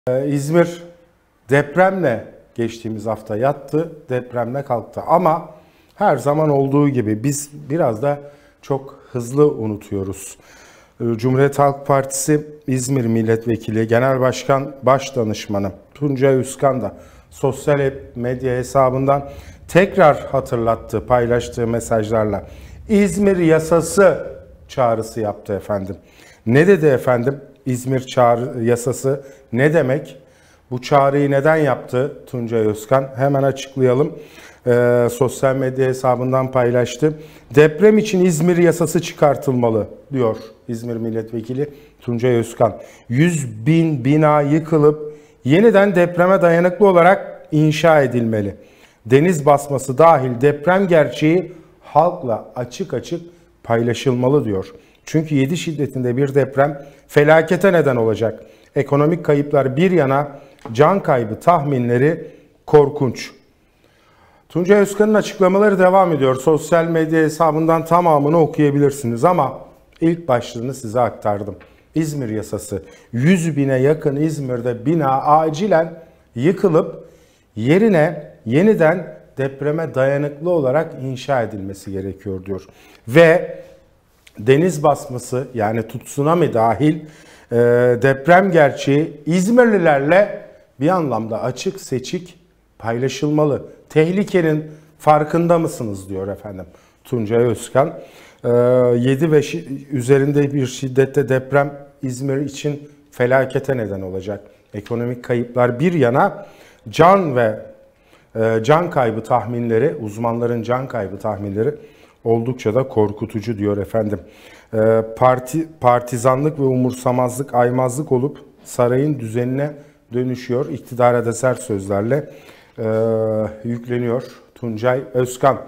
İzmir depremle geçtiğimiz hafta yattı, depremle kalktı. Ama her zaman olduğu gibi biz biraz da çok hızlı unutuyoruz. Cumhuriyet Halk Partisi İzmir Milletvekili, Genel Başkan Başdanışmanı Tuncay Özkan da sosyal medya hesabından tekrar hatırlattı, paylaştığı mesajlarla. İzmir yasası çağrısı yaptı efendim. Ne dedi efendim? İzmir yasası ne demek? Bu çağrıyı neden yaptı Tuncay Özkan? Hemen açıklayalım. Sosyal medya hesabından paylaştı. Deprem için İzmir yasası çıkartılmalı diyor İzmir Milletvekili Tuncay Özkan. 100.000 bina yıkılıp yeniden depreme dayanıklı olarak inşa edilmeli. Deniz basması dahil deprem gerçeği halkla açık açık paylaşılmalı diyor. Çünkü 7 şiddetinde bir deprem felakete neden olacak. Ekonomik kayıplar bir yana, can kaybı tahminleri korkunç. Tuncay Özkan'ın açıklamaları devam ediyor. Sosyal medya hesabından tamamını okuyabilirsiniz ama ilk başlığını size aktardım. İzmir yasası. 100.000'e yakın İzmir'de bina acilen yıkılıp yerine yeniden depreme dayanıklı olarak inşa edilmesi gerekiyor diyor. Ve deniz basması yani tsunami dahil deprem gerçeği İzmirlilerle bir anlamda açık seçik paylaşılmalı. Tehlikenin farkında mısınız diyor efendim Tuncay Özkan. 7 ve üzerinde bir şiddette deprem İzmir için felakete neden olacak. Ekonomik kayıplar bir yana, can kaybı tahminleri, uzmanların can kaybı tahminleri oldukça da korkutucu diyor efendim. Partizanlık ve umursamazlık, aymazlık olup sarayın düzenine dönüşüyor. İktidara da sert sözlerle yükleniyor Tuncay Özkan.